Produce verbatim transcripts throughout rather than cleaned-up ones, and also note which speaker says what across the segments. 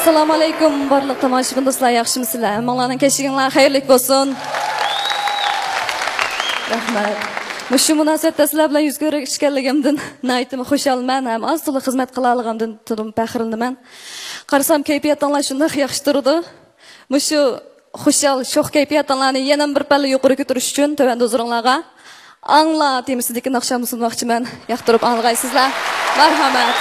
Speaker 1: Assalomu alaykum barliq tomoshabin do'stlar, yaxshimisizlar? Manglarning kechinglar xayrli bo'lsin. Rahmat. Mushu munosabatda sizlar bilan yuz ko'rishganligimdan naytimi xushalman, ham az to'la xizmat qila olganimdan to'lim faxrlanaman. Qarasam kayfiyatinglar shunday yaxshi turdi. Mushu xushal, sho'x kayfiyatinglarni yana bir palla yuqori ko'tarish uchun tövanda huzuringlarga angla temisidagi naqshamni sunmoqchiman. Yoqtirib anglaysizlar. Marhamat.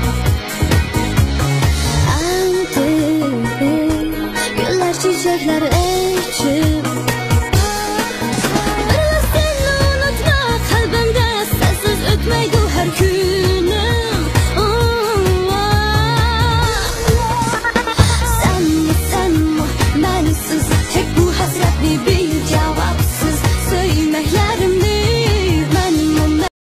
Speaker 2: Çiçekler